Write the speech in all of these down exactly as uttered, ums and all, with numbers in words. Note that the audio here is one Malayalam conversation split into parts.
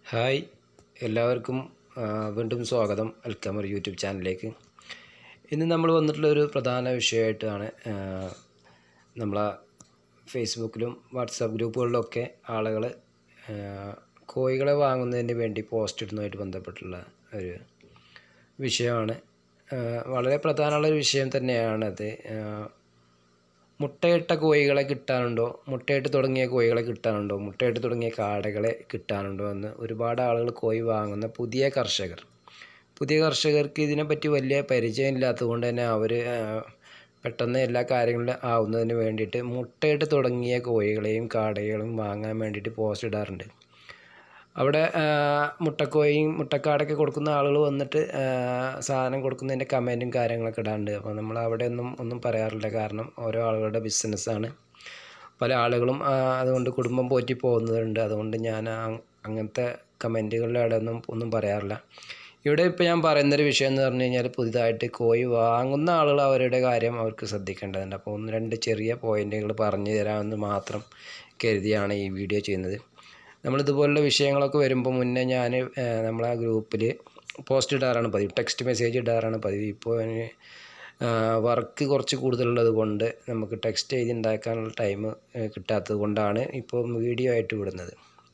ഹായ് എല്ലാവർക്കും വീണ്ടും സ്വാഗതം അൽക്കമർ യൂട്യൂബ് ചാനലിലേക്ക്. ഇന്ന് നമ്മൾ വന്നിട്ടുള്ള ഒരു പ്രധാന വിഷയമായിട്ടാണ് നമ്മളെ ഫേസ്ബുക്കിലും വാട്സാപ്പ് ഗ്രൂപ്പുകളിലൊക്കെ ആളുകൾ കോഴികളെ വാങ്ങുന്നതിന് വേണ്ടി പോസ്റ്റ് ഇടുന്നതുമായിട്ട് ബന്ധപ്പെട്ടുള്ള ഒരു വിഷയമാണ്. വളരെ പ്രധാനമുള്ള ഒരു വിഷയം തന്നെയാണത്. മുട്ടയിട്ട കോഴികളെ കിട്ടാനുണ്ടോ, മുട്ടയിട്ട് തുടങ്ങിയ കോഴികളെ കിട്ടാനുണ്ടോ, മുട്ടയിട്ട് തുടങ്ങിയ കാടകളെ കിട്ടാനുണ്ടോ എന്ന് ഒരുപാട് ആളുകൾ കോഴി വാങ്ങുന്ന പുതിയ കർഷകർ പുതിയ കർഷകർക്ക് ഇതിനെപ്പറ്റി വലിയ പരിചയമില്ലാത്തത് കൊണ്ട് തന്നെ അവർ പെട്ടെന്ന് എല്ലാ കാര്യങ്ങളും ആവുന്നതിന് വേണ്ടിയിട്ട് മുട്ടയിട്ട് തുടങ്ങിയ കോഴികളെയും കാടകളെയും വാങ്ങാൻ വേണ്ടിയിട്ട് പോസ്റ്റ് ഇടാറുണ്ട്. അവിടെ മുട്ടക്കോഴിയും മുട്ടക്കാടൊക്കെ കൊടുക്കുന്ന ആളുകൾ വന്നിട്ട് സാധനം കൊടുക്കുന്നതിൻ്റെ കമൻറ്റും കാര്യങ്ങളൊക്കെ ഇടാറുണ്ട്. അപ്പോൾ നമ്മൾ അവിടെ ഒന്നും ഒന്നും പറയാറില്ല. കാരണം ഓരോ ആളുകളുടെ ബിസിനസ്സാണ്. പല ആളുകളും അതുകൊണ്ട് കുടുംബം പോറ്റി പോകുന്നവരുണ്ട്. അതുകൊണ്ട് ഞാൻ അങ്ങനത്തെ കമൻറ്റുകളുടെ അവിടെ ഒന്നും ഒന്നും പറയാറില്ല. ഇവിടെ ഇപ്പോൾ ഞാൻ പറയുന്നൊരു വിഷയം എന്ന് പറഞ്ഞു കഴിഞ്ഞാൽ, പുതിയതായിട്ട് കോഴി വാങ്ങുന്ന ആളുകൾ അവരുടെ കാര്യം അവർക്ക് ശ്രദ്ധിക്കേണ്ടതുണ്ട്. അപ്പോൾ ഒന്ന് രണ്ട് ചെറിയ പോയിൻറ്റുകൾ പറഞ്ഞു തരാമെന്ന് മാത്രം കരുതിയാണ് ഈ വീഡിയോ ചെയ്യുന്നത്. നമ്മളിതുപോലുള്ള വിഷയങ്ങളൊക്കെ വരുമ്പോൾ മുന്നേ ഞാൻ നമ്മളെ ഗ്രൂപ്പിൽ പോസ്റ്റ് ഇടാറാണ് പതിവ്, ടെക്സ്റ്റ് മെസ്സേജ് ഇടാറാണ് പതിവ്. ഇപ്പോൾ വർക്ക് കുറച്ച് കൂടുതലുള്ളത് കൊണ്ട് നമുക്ക് ടെക്സ്റ്റ് എഴുതി ഉണ്ടാക്കാനുള്ള ടൈം കിട്ടാത്തത് കൊണ്ടാണ് ഇപ്പോൾ വീഡിയോ ആയിട്ട് വിടുന്നത്.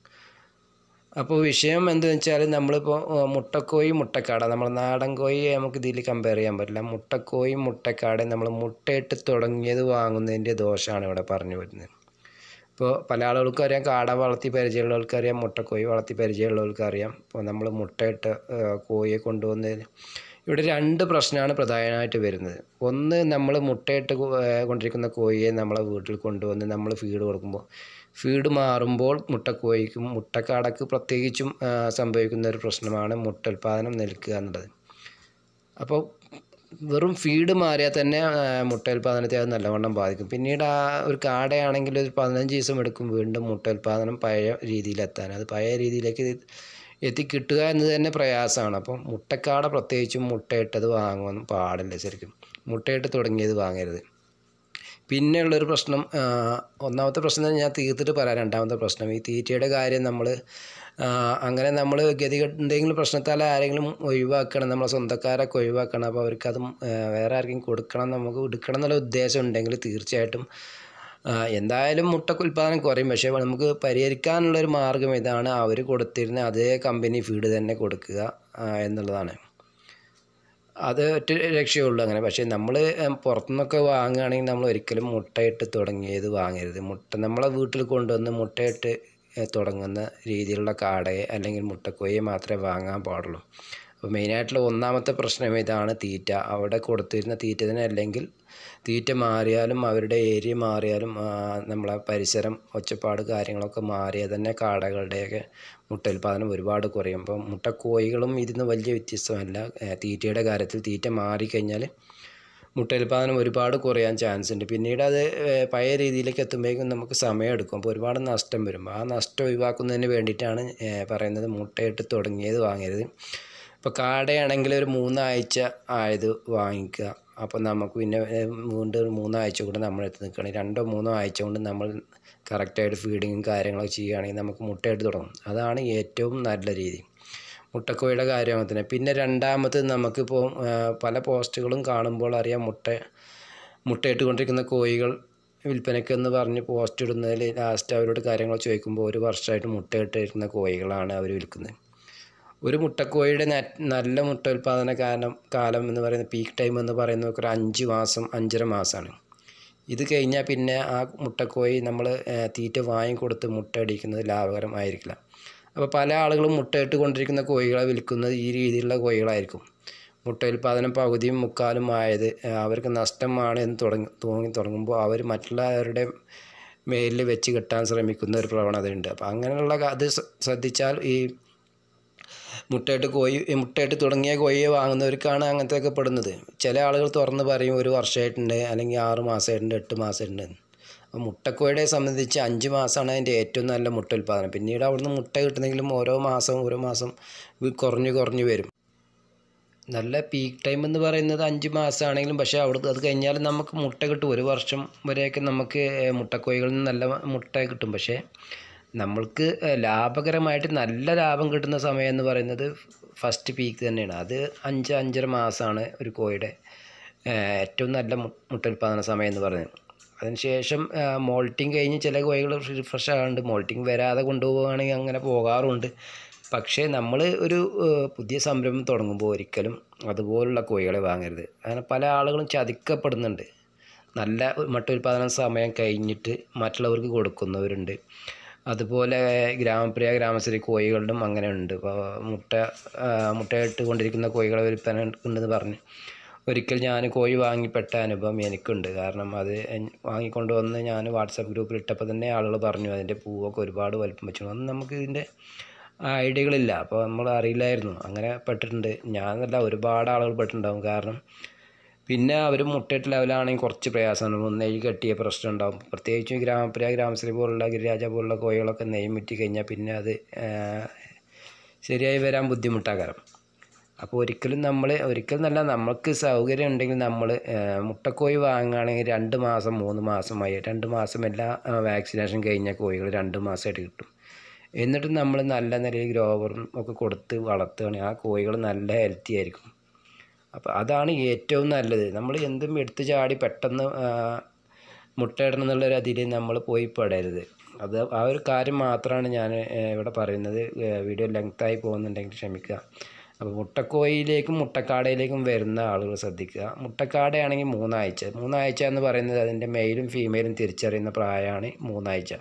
അപ്പോൾ വിഷയം എന്താണെന്ന് വെച്ചാൽ, നമ്മളിപ്പോൾ മുട്ടക്കോഴി മുട്ടക്കാട, നമ്മൾ നാടൻ കോഴി നമുക്ക് ഇതിൽ കമ്പയർ ചെയ്യാൻ പറ്റില്ല. മുട്ടക്കോഴി മുട്ടക്കാട നമ്മൾ മുട്ടയിട്ട് തുടങ്ങിയത് വാങ്ങുന്നതിൻ്റെ ദോഷമാണ് ഇവിടെ പറഞ്ഞു വരുന്നത്. ഇപ്പോൾ പല ആളുകൾക്കും അറിയാം, കാട വളർത്തി പരിചയമുള്ളവർക്കറിയാം, മുട്ടക്കോഴി വളർത്തി പരിചയമുള്ളവർക്കറിയാം. ഇപ്പോൾ നമ്മൾ മുട്ടയിട്ട് കോഴിയെ കൊണ്ടുവന്നതിന് ഇവിടെ രണ്ട് പ്രശ്നമാണ് പ്രധാനമായിട്ട് വരുന്നത്. ഒന്ന്, നമ്മൾ മുട്ടയിട്ട് കൊണ്ടിരിക്കുന്ന കോഴിയെ നമ്മളെ വീട്ടിൽ കൊണ്ടുവന്ന് നമ്മൾ ഫീഡ് കൊടുക്കുമ്പോൾ ഫീഡ് മാറുമ്പോൾ മുട്ടക്കോഴിക്കും മുട്ടക്കാടക്ക് പ്രത്യേകിച്ചും സംഭവിക്കുന്ന ഒരു പ്രശ്നമാണ് മുട്ട ഉൽപ്പാദനം നിൽക്കുക എന്നുള്ളത്. അപ്പോൾ വെറും ഫീഡ് മാറിയാൽ തന്നെ മുട്ട ഉൽപ്പാദനത്തെ അത് നല്ലവണ്ണം ബാധിക്കും. പിന്നീട് ആ ഒരു കാടയാണെങ്കിൽ ഒരു പതിനഞ്ച് ദിവസം എടുക്കും വീണ്ടും മുട്ട ഉൽപ്പാദനം പഴയ രീതിയിലെത്താൻ. അത് പഴയ രീതിയിലേക്ക് എത്തിക്കിട്ടുക എന്നത് തന്നെ പ്രയാസമാണ്. അപ്പം മുട്ടക്കാട പ്രത്യേകിച്ചും മുട്ടയിട്ടത് വാങ്ങുവാൻ പാടില്ല. ശരിക്കും മുട്ടയിട്ട് തുടങ്ങിയത് വാങ്ങരുത്. പിന്നെയുള്ളൊരു പ്രശ്നം, ഒന്നാമത്തെ പ്രശ്നം ഞാൻ തീർത്തിട്ട് പറയാം. രണ്ടാമത്തെ പ്രശ്നം, ഈ തീറ്റയുടെ കാര്യം നമ്മൾ അങ്ങനെ നമ്മൾ ഗതികെട്ട് എന്തെങ്കിലും പ്രശ്നത്താൽ ആരെങ്കിലും ഒഴിവാക്കണം, നമ്മളെ സ്വന്തക്കാരൊക്കെ ഒഴിവാക്കണം, അപ്പോൾ അവർക്കത് വേറെ ആർക്കെങ്കിലും കൊടുക്കണം, നമുക്ക് എടുക്കണം എന്നുള്ള ഉദ്ദേശം ഉണ്ടെങ്കിൽ തീർച്ചയായിട്ടും എന്തായാലും മുട്ടക്ക് ഉൽപ്പാദനം കുറയും. പക്ഷേ നമുക്ക് പരിഹരിക്കാനുള്ളൊരു മാർഗ്ഗം ഇതാണ്, അവർ കൊടുത്തിരുന്ന അതേ കമ്പനി ഫീഡ് തന്നെ കൊടുക്കുക എന്നുള്ളതാണ്. അത് ഒറ്റ രക്ഷയുള്ളൂ അങ്ങനെ. പക്ഷേ നമ്മൾ പുറത്തുനിന്നൊക്കെ വാങ്ങുകയാണെങ്കിൽ നമ്മൾ ഒരിക്കലും മുട്ടയിട്ട് തുടങ്ങിയത് വാങ്ങരുത്. മുട്ട നമ്മളെ വീട്ടിൽ കൊണ്ടുവന്ന് മുട്ടയിട്ട് തുടങ്ങുന്ന രീതിയിലുള്ള കാടയെ അല്ലെങ്കിൽ മുട്ടക്കോഴിയെ മാത്രമേ വാങ്ങാൻ പാടുള്ളൂ. അപ്പോൾ മെയിനായിട്ടുള്ള ഒന്നാമത്തെ പ്രശ്നം ഇതാണ്, തീറ്റ. അവിടെ കൊടുത്തിരുന്ന തീറ്റ തന്നെ അല്ലെങ്കിൽ തീറ്റ മാറിയാലും അവരുടെ ഏരിയ മാറിയാലും നമ്മളെ പരിസരം ഒച്ചപ്പാട് കാര്യങ്ങളൊക്കെ മാറിയാൽ തന്നെ കാടകളുടെയൊക്കെ മുട്ട ഉൽപ്പാദനം ഒരുപാട് കുറയും. അപ്പം മുട്ടക്കോഴികളും ഇതിന് വലിയ വ്യത്യസ്തമല്ല. തീറ്റയുടെ കാര്യത്തിൽ തീറ്റ മാറിക്കഴിഞ്ഞാൽ മുട്ട ഉൽപ്പാദനം ഒരുപാട് കുറയാൻ ചാൻസ് ഉണ്ട്. പിന്നീട് അത് പഴയ രീതിയിലേക്ക് എത്തുമ്പോഴേക്കും നമുക്ക് സമയമെടുക്കും. അപ്പോൾ ഒരുപാട് നഷ്ടം വരും. ആ നഷ്ടം ഒഴിവാക്കുന്നതിന് വേണ്ടിയിട്ടാണ് പറയുന്നത് മുട്ടയിട്ട് തുടങ്ങിയത് വാങ്ങരുത്. ഇപ്പോൾ കാടയാണെങ്കിൽ ഒരു മൂന്നാഴ്ച ആയത് വാങ്ങിക്കുക. അപ്പോൾ നമുക്ക് പിന്നെ വീണ്ടും ഒരു മൂന്നാഴ്ച കൂടെ നമ്മൾ എടുത്ത് നിൽക്കുകയാണെങ്കിൽ രണ്ടോ മൂന്നോ ആഴ്ച കൊണ്ട് നമ്മൾ കറക്റ്റായിട്ട് ഫീഡിങ്ങും കാര്യങ്ങളൊക്കെ ചെയ്യുകയാണെങ്കിൽ നമുക്ക് മുട്ടയിട്ട് തുടങ്ങും. അതാണ് ഏറ്റവും നല്ല രീതി മുട്ടക്കോഴിയുടെ കാര്യത്തിന്. പിന്നെ രണ്ടാമത്, നമുക്കിപ്പോൾ പല പോസ്റ്റുകളും കാണുമ്പോൾ അറിയാം, മുട്ട മുട്ടയിട്ട് കൊണ്ടിരിക്കുന്ന കോഴികൾ വിൽപ്പനയ്ക്കെന്ന് പറഞ്ഞ് പോസ്റ്റ് ഇടുന്നതിൽ ലാസ്റ്റ് അവരോട് കാര്യങ്ങൾ ചോദിക്കുമ്പോൾ ഒരു വർഷമായിട്ട് മുട്ടയിട്ടിരുന്ന കോഴികളാണ് അവർ വിൽക്കുന്നത്. ഒരു മുട്ടക്കോഴിയുടെ നല്ല മുട്ട ഉൽപ്പാദന കാലം കാലം എന്ന് പറയുന്നത്, പീക്ക് ടൈം എന്ന് പറയുന്നത് ഒരു അഞ്ച് മാസം അഞ്ചര മാസമാണ്. ഇത് കഴിഞ്ഞാൽ പിന്നെ ആ മുട്ടക്കോഴി നമ്മൾ തീറ്റ വാങ്ങിക്കൊടുത്ത് മുട്ട അടിക്കുന്നത് ലാഭകരമായിരിക്കില്ല. അപ്പോൾ പല ആളുകളും മുട്ടയിട്ട് കൊണ്ടിരിക്കുന്ന കോഴികളെ വിൽക്കുന്നത് ഈ രീതിയിലുള്ള കോഴികളായിരിക്കും. മുട്ട ഉൽപ്പാദനം പകുതിയും മുക്കാലും ആയത് അവർക്ക് നഷ്ടമാണ് എന്ന് തുടങ്ങി തോന്നി തുടങ്ങുമ്പോൾ അവർ മറ്റുള്ളവരുടെ മേലിൽ വെച്ച് കെട്ടാൻ ശ്രമിക്കുന്ന ഒരു പ്രവണതയുണ്ട്. അപ്പോൾ അങ്ങനെയുള്ള അത് ശ്രദ്ധിച്ചാൽ ഈ മുട്ടയിട്ട് കോഴി മുട്ടയിട്ട് തുടങ്ങിയ കോഴിയെ വാങ്ങുന്നവർക്കാണ് അങ്ങനത്തെയൊക്കെ പെടുന്നത്. ചില ആളുകൾ തുറന്ന് പറയും ഒരു വർഷമായിട്ടുണ്ട്, അല്ലെങ്കിൽ ആറ് മാസമായിട്ടുണ്ട്, എട്ട് മാസമായിട്ടുണ്ട്. അപ്പോൾ മുട്ടക്കോഴിയെ സംബന്ധിച്ച് അഞ്ച് മാസമാണ് അതിൻ്റെ ഏറ്റവും നല്ല മുട്ട ഉൽപ്പാദനം. പിന്നീട് അവിടുന്ന് മുട്ട കിട്ടുന്നെങ്കിലും ഓരോ മാസം ഓരോ മാസം കുറഞ്ഞു കുറഞ്ഞു വരും. നല്ല പീക്ക് ടൈം എന്ന് പറയുന്നത് അഞ്ച് മാസമാണെങ്കിലും പക്ഷേ അവിടെ അത് കഴിഞ്ഞാൽ നമുക്ക് മുട്ട കിട്ടും. ഒരു വർഷം വരെയൊക്കെ നമുക്ക് മുട്ടക്കോഴികളിൽ നിന്ന് നല്ല മുട്ട കിട്ടും. പക്ഷേ നമ്മൾക്ക് ലാഭകരമായിട്ട് നല്ല ലാഭം കിട്ടുന്ന സമയം എന്ന് പറയുന്നത് ഫസ്റ്റ് പീക്ക് തന്നെയാണ്. അത് അഞ്ച് അഞ്ചര മാസമാണ് ഒരു കോഴിയുടെ ഏറ്റവും നല്ല മുട്ട ഉൽപ്പാദന സമയം എന്ന് പറയുന്നത്. അതിനുശേഷം മോൾട്ടിങ് കഴിഞ്ഞ് ചില കോഴികൾ ഫ്രഷ് ആകാറുണ്ട്. മോൾട്ടിങ് വരാതെ കൊണ്ടുപോവുകയാണെങ്കിൽ അങ്ങനെ പോകാറുണ്ട്. പക്ഷേ നമ്മൾ ഒരു പുതിയ സംരംഭം തുടങ്ങുമ്പോൾ ഒരിക്കലും അതുപോലുള്ള കോഴികളെ വാങ്ങരുത്. അങ്ങനെ പല ആളുകളും ചതിക്കപ്പെടുന്നുണ്ട്. നല്ല മുട്ട ഉൽപ്പാദന സമയം കഴിഞ്ഞിട്ട് മറ്റുള്ളവർക്ക് കൊടുക്കുന്നവരുണ്ട്. അതുപോലെ ഗ്രാമപ്രിയ ഗ്രാമശ്രീ കോഴികളിലും അങ്ങനെ ഉണ്ട്. ഇപ്പോൾ മുട്ട മുട്ടയിട്ട് കൊണ്ടിരിക്കുന്ന കോഴികളെ വിൽപ്പന ഉണ്ടെന്ന് പറഞ്ഞ് ഒരിക്കൽ ഞാൻ കോഴി വാങ്ങിപ്പെട്ട അനുഭവം എനിക്കുണ്ട്. കാരണം അത് വാങ്ങിക്കൊണ്ട് വന്ന് ഞാൻ വാട്സാപ്പ് ഗ്രൂപ്പിൽ ഇട്ടപ്പോൾ തന്നെ ആളുകൾ പറഞ്ഞു അതിൻ്റെ പൂവൊക്കെ ഒരുപാട് വലിപ്പം വെച്ചു. അന്ന് നമുക്ക് ഇതിൻ്റെ ഐഡിയകളില്ല, അപ്പോൾ നമ്മൾ അറിയില്ലായിരുന്നു. അങ്ങനെ പെട്ടിട്ടുണ്ട്. ഞാനല്ല, ഒരുപാട് ആളുകൾ പെട്ടിട്ടുണ്ടാകും. കാരണം പിന്നെ അവർ മുട്ടയിട്ട് ലെവലാണെങ്കിൽ കുറച്ച് പ്രയാസമാണ്. നെയ്യ് കെട്ടിയ പ്രശ്നം ഉണ്ടാകും. പ്രത്യേകിച്ചും ഗ്രാമപ്രിയ ഗ്രാമശ്രീ പോലുള്ള ഗിരിരാജ പോലുള്ള കോഴികളൊക്കെ നെയ്യ് മുറ്റി കഴിഞ്ഞാൽ പിന്നെ അത് ശരിയായി വരാൻ ബുദ്ധിമുട്ടാകാരം. അപ്പോൾ ഒരിക്കലും നമ്മൾ ഒരിക്കലും നല്ല നമുക്ക് സൗകര്യം ഉണ്ടെങ്കിൽ നമ്മൾ മുട്ടക്കോഴി വാങ്ങുകയാണെങ്കിൽ രണ്ട് മാസം മൂന്ന് മാസമായി രണ്ട് മാസം എല്ലാ വാക്സിനേഷൻ കഴിഞ്ഞ കോഴികൾ രണ്ട് മാസമായിട്ട് കിട്ടും. എന്നിട്ട് നമ്മൾ നല്ല നിലയിൽ ഗ്രോവറും ഒക്കെ കൊടുത്ത് വളർത്തുകയാണെങ്കിൽ ആ കോഴികൾ നല്ല ഹെൽത്തി ആയിരിക്കും. അപ്പോൾ അതാണ് ഏറ്റവും നല്ലത്. നമ്മൾ എന്തും എടുത്തു ചാടി പെട്ടെന്ന് മുട്ടയിടണം എന്നുള്ളൊരു അതിൽ നമ്മൾ പോയി പെടരുത്. അത് ആ ഒരു കാര്യം മാത്രമാണ് ഞാൻ ഇവിടെ പറയുന്നത്. വീഡിയോ ലെങ്തായി പോകുന്നുണ്ടെങ്കിൽ ക്ഷമിക്കുക. അപ്പോൾ മുട്ടക്കോഴിയിലേക്കും മുട്ടക്കാടയിലേക്കും വരുന്ന ആളുകൾ ശ്രദ്ധിക്കുക. മുട്ടക്കാടയാണെങ്കിൽ മൂന്നാഴ്ച മൂന്നാഴ്ച എന്ന് പറയുന്നത് അതിൻ്റെ മെയിലും ഫീമെയിലും തിരിച്ചറിയുന്ന പ്രായമാണ് മൂന്നാഴ്ച.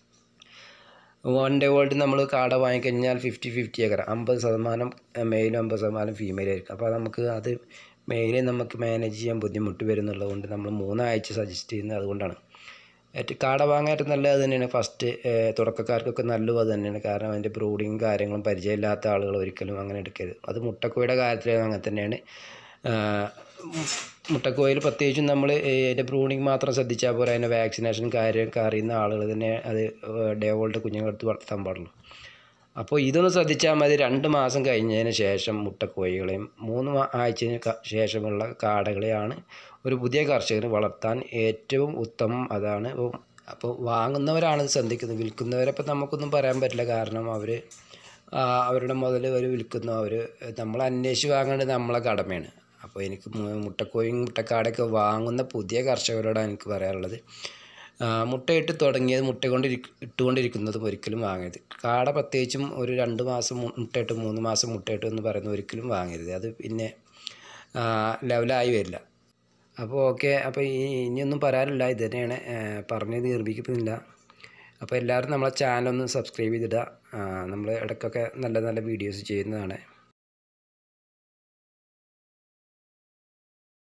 വൺ ഡേ ഓൾഡ് നമ്മൾ കാട വാങ്ങിക്കഴിഞ്ഞാൽ ഫിഫ്റ്റി ഫിഫ്റ്റി ഏക്കറാം അമ്പത് ശതമാനം മെയിലും അമ്പത് ശതമാനം ഫീമെയിലും ആയിരിക്കും. അപ്പോൾ നമുക്ക് അത് മെയിലെ നമുക്ക് മാനേജ് ചെയ്യാൻ ബുദ്ധിമുട്ട് വരുന്നുള്ളത് കൊണ്ട് നമ്മൾ മൂന്നാഴ്ച സജസ്റ്റ് ചെയ്യുന്നത് അതുകൊണ്ടാണ്. ഏറ്റവും കാട വാങ്ങാനായിട്ട് നല്ലത് തന്നെയാണ്. ഫസ്റ്റ് തുടക്കക്കാർക്കൊക്കെ നല്ലത് അത് തന്നെയാണ്. കാരണം അതിൻ്റെ ബ്രൂഡിങ് കാര്യങ്ങളും പരിചയമില്ലാത്ത ആളുകൾ ഒരിക്കലും അങ്ങനെ എടുക്കരുത്. അത് മുട്ടക്കോഴിയുടെ കാര്യത്തിൽ അങ്ങനെ തന്നെയാണ്. മുട്ടക്കോഴിയിൽ പ്രത്യേകിച്ചും നമ്മൾ അതിൻ്റെ ബ്രൂഡിങ് മാത്രം ശ്രദ്ധിച്ചാൽ പോരാ. അതിൻ്റെ വാക്സിനേഷൻ കാര്യമൊക്കെ അറിയുന്ന ആളുകൾ തന്നെ അത് ഡേ ഓൾഡ് കുഞ്ഞുങ്ങളെടുത്ത് വളർത്താൻ പാടുള്ളൂ. അപ്പോൾ ഇതൊന്ന് ശ്രദ്ധിച്ചാൽ മതി. രണ്ട് മാസം കഴിഞ്ഞതിന് ശേഷം മുട്ടക്കോഴികളെയും മൂന്ന് ആഴ്ചയ്ക്ക് ശേഷമുള്ള കാടകളെയാണ് ഒരു പുതിയ കർഷകന് വളർത്താൻ ഏറ്റവും ഉത്തമം. അതാണ്. അപ്പോൾ വാങ്ങുന്നവരാണ് ശ്രദ്ധിക്കുന്നത്. വിൽക്കുന്നവരപ്പോൾ നമുക്കൊന്നും പറയാൻ പറ്റില്ല. കാരണം അവർ അവരുടെ മുതൽ അവർ വിൽക്കുന്നു. അവർ നമ്മൾ അന്വേഷിച്ച് വാങ്ങേണ്ടത് നമ്മളെ കടമയാണ്. അപ്പോൾ എനിക്ക് മുട്ടക്കോഴിയും മുട്ടക്കാടൊക്കെ വാങ്ങുന്ന പുതിയ കർഷകരോടാണ് എനിക്ക് പറയാനുള്ളത്. മുട്ടയിട്ട് തുടങ്ങിയത് മുട്ട കൊണ്ട് ഇട്ടുകൊണ്ടിരിക്കുന്നതും ഒരിക്കലും വാങ്ങരുത്. കാട പ്രത്യേകിച്ചും ഒരു രണ്ട് മാസം മുട്ടയിട്ട് മൂന്ന് മാസം മുട്ടയിട്ട് എന്ന് പറയുന്നത് ഒരിക്കലും വാങ്ങരുത്. അത് പിന്നെ ലെവലായി വരില്ല. അപ്പോൾ ഓക്കെ. അപ്പോൾ ഈ ഇനിയൊന്നും പറയാനില്ല. ഇത് തന്നെയാണ് പറഞ്ഞത്, നിർമ്മിക്കുന്നില്ല. അപ്പോൾ എല്ലാവരും നമ്മളെ ചാനലൊന്ന് സബ്സ്ക്രൈബ് ചെയ്തിടുക. നമ്മൾ ഇടയ്ക്കൊക്കെ നല്ല നല്ല വീഡിയോസ് ചെയ്യുന്നതാണ്.